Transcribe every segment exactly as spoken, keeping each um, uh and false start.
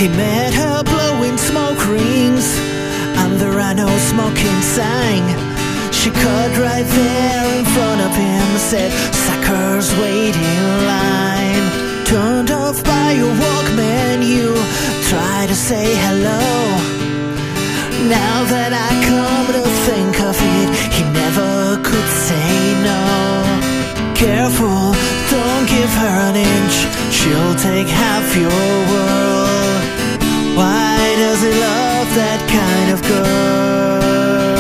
He met her blowing smoke rings under a no smoking sign. She cut right there in front of him, said, "Suckers, wait in line." Turned off by your Walkman, you try to say hello. Now that I come to think of it, he never could say no. Careful, don't give her an inch, she'll take half your world. Why does he love that kind of girl?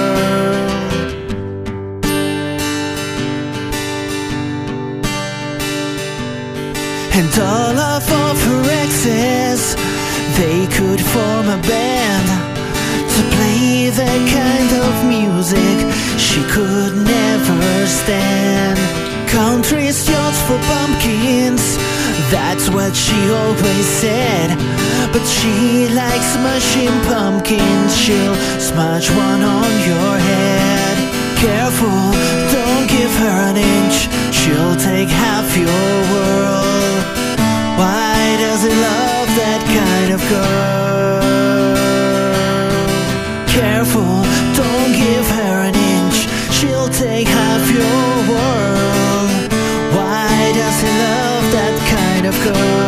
And all of, of her exes, they could form a band to play that kind of music she could never stand. Country's yours for pumpkins, that's what she always said. But she likes smashing pumpkins, she'll smash one on your head. Careful, don't give her an inch, she'll take half your world. Why does he love that kind of girl? Careful, don't give her an inch, she'll take half your world. Why does he love that kind of girl?